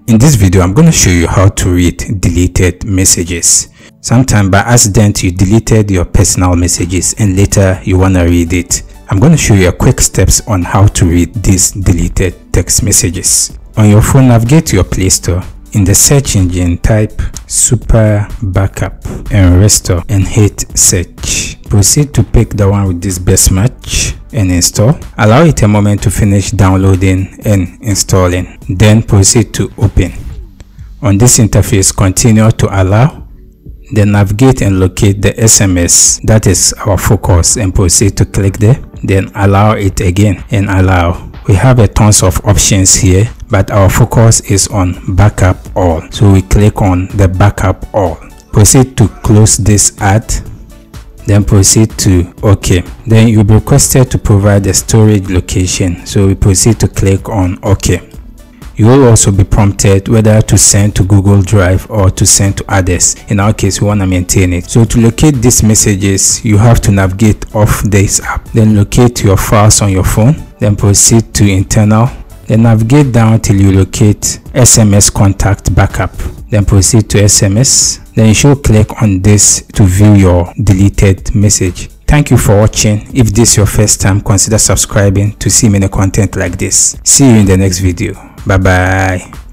In this video, I'm going to show you how to read deleted messages. Sometime by accident you deleted your personal messages and later you want to read it. I'm going to show you a quick steps on how to read these deleted text messages. On your phone, navigate to your Play Store. In the search engine, type Super Backup and Restore and hit search. Proceed to pick the one with this best match and install. Allow it a moment to finish downloading and installing. Then proceed to open. On this interface, continue to allow. Then navigate and locate the SMS that is our focus and proceed to click there. Then allow it again and allow. We have a tons of options here, but our focus is on backup all, so we click on the backup all. Proceed to close this ad, then proceed to OK. Then you'll be requested to provide a storage location, so we proceed to click on OK. You will also be prompted whether to send to Google Drive or to send to others. In our case, we want to maintain it. So to locate these messages, you have to navigate off this app. Then locate your files on your phone. Then proceed to internal. Then navigate down till you locate SMS contact backup. Then proceed to SMS. Then you should click on this to view your deleted message. Thank you for watching. If this is your first time, consider subscribing to see many content like this. See you in the next video. Bye bye.